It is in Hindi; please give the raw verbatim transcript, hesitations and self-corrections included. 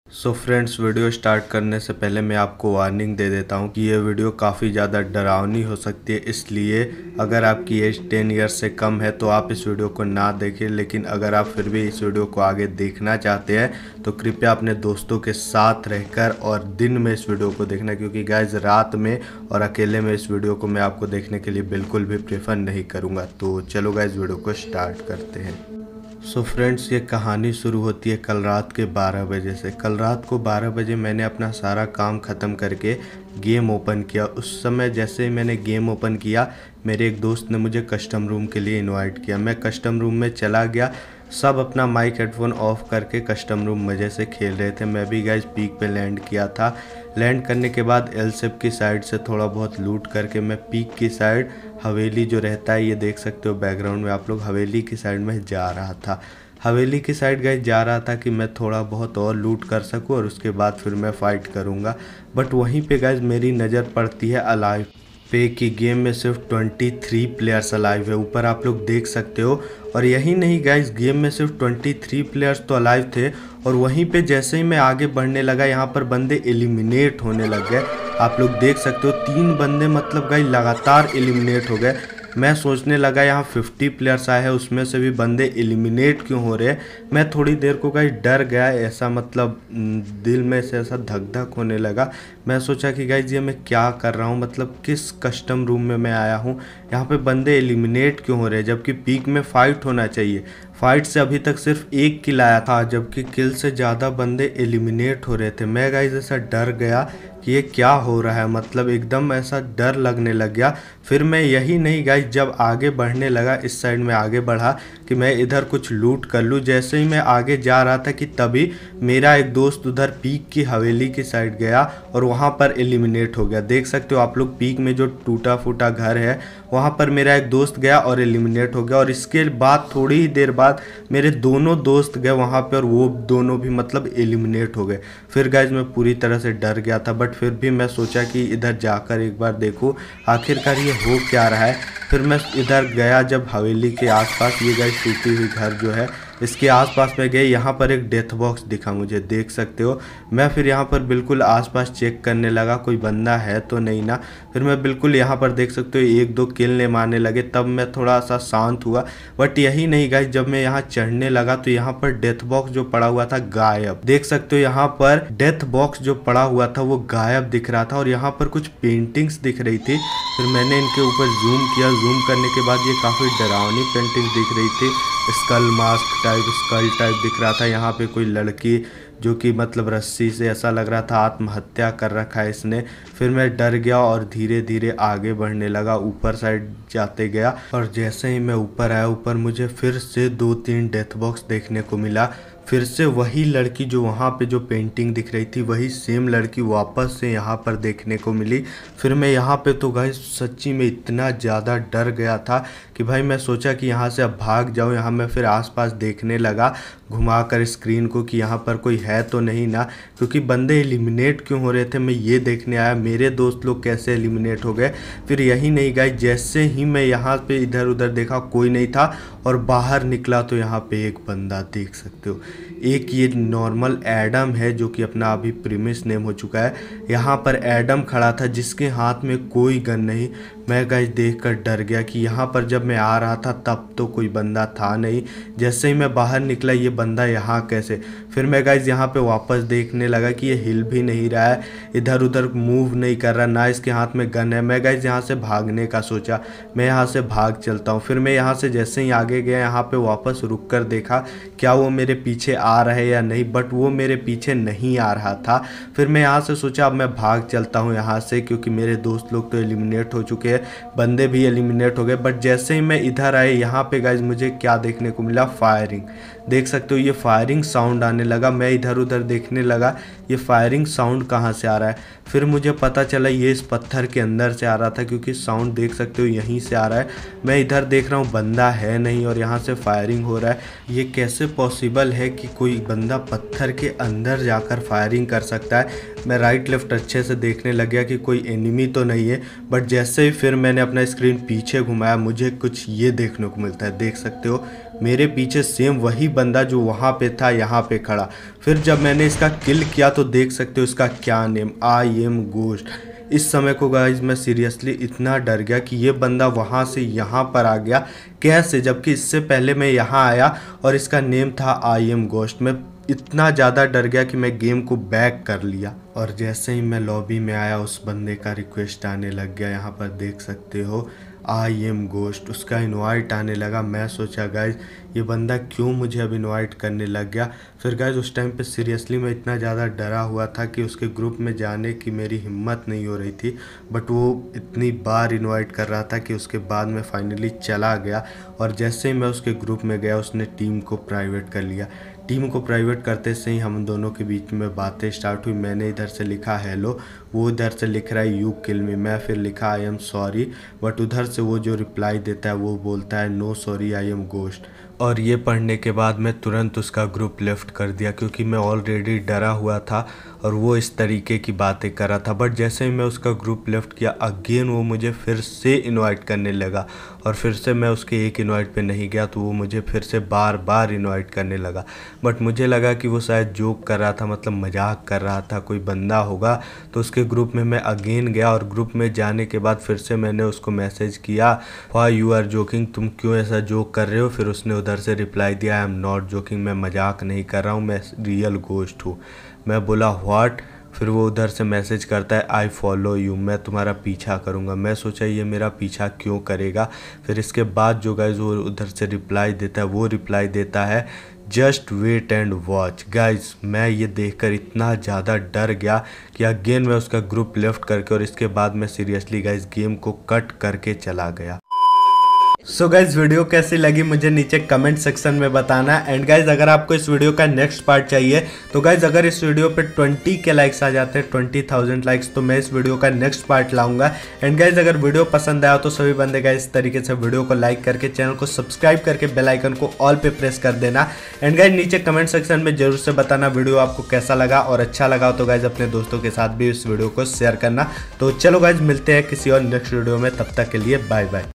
सो फ्रेंड्स, वीडियो स्टार्ट करने से पहले मैं आपको वार्निंग दे देता हूँ कि ये वीडियो काफ़ी ज़्यादा डरावनी हो सकती है। इसलिए अगर आपकी एज टेन ईयर्स से कम है तो आप इस वीडियो को ना देखें। लेकिन अगर आप फिर भी इस वीडियो को आगे देखना चाहते हैं तो कृपया अपने दोस्तों के साथ रहकर और दिन में इस वीडियो को देखना, क्योंकि गाइज रात में और अकेले में इस वीडियो को मैं आपको देखने के लिए बिल्कुल भी प्रेफर नहीं करूँगा। तो चलो गाइज वीडियो को स्टार्ट करते हैं। सो so फ्रेंड्स, ये कहानी शुरू होती है कल रात के बारह बजे से। कल रात को बारह बजे मैंने अपना सारा काम ख़त्म करके गेम ओपन किया। उस समय जैसे ही मैंने गेम ओपन किया, मेरे एक दोस्त ने मुझे कस्टम रूम के लिए इनवाइट किया। मैं कस्टम रूम में चला गया। सब अपना माइक हेडफोन ऑफ करके कस्टम रूम मज़े से खेल रहे थे। मैं भी गाइज पीक पे लैंड किया था। लैंड करने के बाद एलसेप की साइड से थोड़ा बहुत लूट करके मैं पीक की साइड, हवेली जो रहता है, ये देख सकते हो बैकग्राउंड में आप लोग, हवेली की साइड में जा रहा था। हवेली की साइड गाइज जा रहा था कि मैं थोड़ा बहुत और लूट कर सकूं और उसके बाद फिर मैं फ़ाइट करूंगा। बट वहीं पे गाइज मेरी नज़र पड़ती है अलाइव पे कि गेम में सिर्फ तेईस प्लेयर्स अलाइव है। ऊपर आप लोग देख सकते हो। और यही नहीं गाइज, गेम में सिर्फ तेईस प्लेयर्स तो अलाइव थे और वहीं पे जैसे ही मैं आगे बढ़ने लगा, यहाँ पर बंदे एलिमिनेट होने लग गए। आप लोग देख सकते हो तीन बंदे मतलब गाइज लगातार एलिमिनेट हो गए। मैं सोचने लगा यहाँ पचास प्लेयर्स आए हैं, उसमें से भी बंदे एलिमिनेट क्यों हो रहे हैं। मैं थोड़ी देर को गाइज डर गया, ऐसा मतलब दिल में से ऐसा धक धक होने लगा। मैं सोचा कि गाइज ये मैं क्या कर रहा हूँ, मतलब किस कस्टम रूम में मैं आया हूँ, यहाँ पे बंदे एलिमिनेट क्यों हो रहे हैं, जबकि पीक में फ़ाइट होना चाहिए। फाइट से अभी तक सिर्फ एक किल आया था, जबकि किल से ज़्यादा बंदे एलिमिनेट हो रहे थे। मैं गाइज ऐसा डर गया कि ये क्या हो रहा है, मतलब एकदम ऐसा डर लगने लग गया। फिर मैं यही नहीं गाइज, जब आगे बढ़ने लगा, इस साइड में आगे बढ़ा कि मैं इधर कुछ लूट कर लूँ। जैसे ही मैं आगे जा रहा था कि तभी मेरा एक दोस्त उधर पीक की हवेली की साइड गया और वहाँ पर एलिमिनेट हो गया। देख सकते हो आप लोग, पीक में जो टूटा फूटा घर है वहाँ पर मेरा एक दोस्त गया और एलिमिनेट हो गया। और इसके बाद थोड़ी ही देर बाद मेरे दोनों दोस्त गए वहाँ पे और वो दोनों भी मतलब एलिमिनेट हो गए। फिर गाइज मैं पूरी तरह से डर गया था, बट फिर भी मैं सोचा कि इधर जाकर एक बार देखूँ आखिरकार ये हो क्या रहा है। फिर मैं इधर गया, जब हवेली के आसपास ये गाइज टूटी हुई घर जो है इसके आसपास में गए, यहाँ पर एक डेथ बॉक्स दिखा मुझे, देख सकते हो। मैं फिर यहाँ पर बिल्कुल आसपास चेक करने लगा कोई बंदा है तो नहीं ना। फिर मैं बिल्कुल यहाँ पर देख सकते हो एक दो किल ने मारने लगे, तब मैं थोड़ा सा शांत हुआ। बट यही नहीं गाइज, जब मैं यहाँ चढ़ने लगा तो यहाँ पर डेथ बॉक्स जो पड़ा हुआ था गायब। देख सकते हो यहाँ पर डेथ बॉक्स जो पड़ा हुआ था वो गायब दिख रहा था और यहाँ पर कुछ पेंटिंग्स दिख रही थी। फिर मैंने इनके ऊपर जूम किया, जूम करने के बाद ये काफ़ी डरावनी पेंटिंग दिख रही थी। Skull mask type, skull type दिख रहा था। यहाँ पे कोई लड़की जो कि मतलब रस्सी से, ऐसा लग रहा था आत्महत्या कर रखा है इसने। फिर मैं डर गया और धीरे धीरे आगे बढ़ने लगा, ऊपर साइड जाते गया। और जैसे ही मैं ऊपर आया, ऊपर मुझे फिर से दो तीन डेथ बॉक्स देखने को मिला। फिर से वही लड़की जो वहाँ पे जो पेंटिंग दिख रही थी, वही सेम लड़की वापस से यहाँ पर देखने को मिली। फिर मैं यहाँ पे तो गाइस सच्ची में इतना ज़्यादा डर गया था कि भाई मैं सोचा कि यहाँ से अब भाग जाऊँ। यहाँ मैं फिर आसपास देखने लगा घुमा कर स्क्रीन को कि यहाँ पर कोई है तो नहीं ना, क्योंकि बंदे एलिमिनेट क्यों हो रहे थे मैं ये देखने आया, मेरे दोस्त लोग कैसे एलिमिनेट हो गए। फिर यही नहीं गाइस, जैसे ही मैं यहाँ पे इधर उधर देखा कोई नहीं था और बाहर निकला तो यहाँ पे एक बंदा देख सकते हो। एक ये नॉर्मल एडम है जो कि अपना अभी प्रीमिस नेम हो चुका है। यहाँ पर एडम खड़ा था जिसके हाथ में कोई गन नहीं। मैं गाइस देखकर डर गया कि यहाँ पर जब मैं आ रहा था तब तो कोई बंदा था नहीं, जैसे ही मैं बाहर निकला ये बंदा यहाँ कैसे। फिर मैं गाइस यहाँ पे वापस देखने लगा कि ये हिल भी नहीं रहा है, इधर उधर मूव नहीं कर रहा, ना इसके हाथ में गन है। मैं गाइस यहाँ से भागने का सोचा, मैं यहाँ से भाग चलता हूँ। फिर मैं यहाँ से जैसे ही आगे गया, यहाँ पे वापस रुक कर देखा क्या वो मेरे पीछे आ रहा है या नहीं, बट वो मेरे पीछे नहीं आ रहा था। फिर मैं यहाँ से सोचा अब मैं भाग चलता हूँ यहाँ से, क्योंकि मेरे दोस्त लोग तो एलिमिनेट हो चुके हैं, बंदे भी एलिमिनेट हो गए। बट जैसे ही मैं इधर आए, यहाँ पे गाइज मुझे क्या देखने को मिला, फायरिंग। देख सकते हो ये फायरिंग साउंड आने लगा। मैं इधर उधर देखने लगा ये फायरिंग साउंड कहाँ से आ रहा है। फिर मुझे पता चला ये इस पत्थर के अंदर से आ रहा था, क्योंकि साउंड देख सकते हो यहीं से आ रहा है। मैं इधर देख रहा हूँ बंदा है नहीं और यहाँ से फायरिंग हो रहा है। ये कैसे पॉसिबल है कि कोई बंदा पत्थर के अंदर जाकर फायरिंग कर सकता है। मैं राइट लेफ्ट अच्छे से देखने लग गया कि कोई एनिमी तो नहीं है। बट जैसे ही फिर मैंने अपना स्क्रीन पीछे घुमाया, मुझे कुछ ये देखने को मिलता है, देख सकते हो मेरे पीछे सेम वही बंदा जो वहाँ पे था यहाँ पे खड़ा। फिर जब मैंने इसका किल किया तो देख सकते हो इसका क्या नेम, आई एम गोस्ट। इस समय को गाइज मैं सीरियसली इतना डर गया कि ये बंदा वहाँ से यहाँ पर आ गया कैसे, जबकि इससे पहले मैं यहाँ आया और इसका नेम था आई एम गोस्ट। मैं इतना ज़्यादा डर गया कि मैं गेम को बैक कर लिया। और जैसे ही मैं लॉबी में आया उस बंदे का रिक्वेस्ट आने लग गया, यहाँ पर देख सकते हो आई एम गोस्ट, उसका इनवाइट आने लगा। मैं सोचा गाइज ये बंदा क्यों मुझे अब इनवाइट करने लग गया। फिर गाइज उस टाइम पे सीरियसली मैं इतना ज़्यादा डरा हुआ था कि उसके ग्रुप में जाने की मेरी हिम्मत नहीं हो रही थी, बट वो इतनी बार इनवाइट कर रहा था कि उसके बाद मैं फाइनली चला गया। और जैसे ही मैं उसके ग्रुप में गया उसने टीम को प्राइवेट कर लिया। टीम को प्राइवेट करते से ही हम दोनों के बीच में बातें स्टार्ट हुई। मैंने इधर से लिखा हेलो, वो इधर से लिख रहा है यू किल मी, मैं फिर लिखा आई एम सॉरी, बट उधर से वो जो रिप्लाई देता है वो बोलता है no sorry I am ghost. और ये पढ़ने के बाद मैं तुरंत उसका ग्रुप लेफ्ट कर दिया क्योंकि मैं ऑलरेडी डरा हुआ था और वो इस तरीके की बातें कर रहा था। बट जैसे ही मैं उसका ग्रुप लेफ्ट किया अगेन वो मुझे फिर से इनवाइट करने लगा और फिर से मैं उसके एक इनवाइट पे नहीं गया तो वो मुझे फिर से बार बार इनवाइट करने लगा। बट मुझे लगा कि वो शायद जोक कर रहा था, मतलब मजाक कर रहा था, कोई बंदा होगा। तो उसके ग्रुप में मैं अगेन गया और ग्रुप में जाने के बाद फिर से मैंने उसको मैसेज किया व्हाई यू आर जोकिंग, तुम क्यों ऐसा जोक कर रहे हो। फिर उसने उधर से रिप्लाई दिया आई एम नॉट जोकिंग, मैं मजाक नहीं कर रहा हूँ, मैं रियल गोस्ट हूँ। मैं बोला व्हाट। फिर वो उधर से मैसेज करता है आई फॉलो यू, मैं तुम्हारा पीछा करूँगा। मैं सोचा ये मेरा पीछा क्यों करेगा। फिर इसके बाद जो गाइज वो उधर से रिप्लाई देता है, वो रिप्लाई देता है just wait and watch. Guys मैं ये देखकर इतना ज़्यादा डर गया कि अगेन मैं उसका ग्रुप लेफ्ट करके और इसके बाद मैं सीरियसली गाइज गेम को कट करके चला गया। सो गाइज वीडियो कैसी लगी मुझे नीचे कमेंट सेक्शन में बताना। एंड गाइज अगर आपको इस वीडियो का नेक्स्ट पार्ट चाहिए तो गाइज अगर इस वीडियो पे ट्वेंटी के लाइक्स आ जाते हैं, ट्वेंटी थाउजेंड लाइक्स, तो मैं इस वीडियो का नेक्स्ट पार्ट लाऊंगा। एंड गाइज अगर वीडियो पसंद आया तो सभी बंदे गाइज इस तरीके से वीडियो को लाइक करके चैनल को सब्सक्राइब करके बेल आइकन को ऑल पे प्रेस कर देना। एंड गाइज नीचे कमेंट सेक्शन में जरूर से बताना वीडियो आपको कैसा लगा, और अच्छा लगा तो गाइज अपने दोस्तों के साथ भी इस वीडियो को शेयर करना। तो चलो गाइज मिलते हैं किसी और नेक्स्ट वीडियो में, तब तक के लिए बाय बाय।